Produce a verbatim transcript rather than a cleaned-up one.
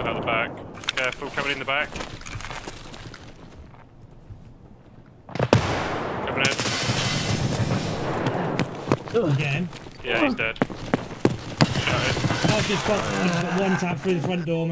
And out the back. Careful, coming in the back. Coming in. Again. Yeah, he's dead. Shot it. I've just got, I've got one tap through the front door.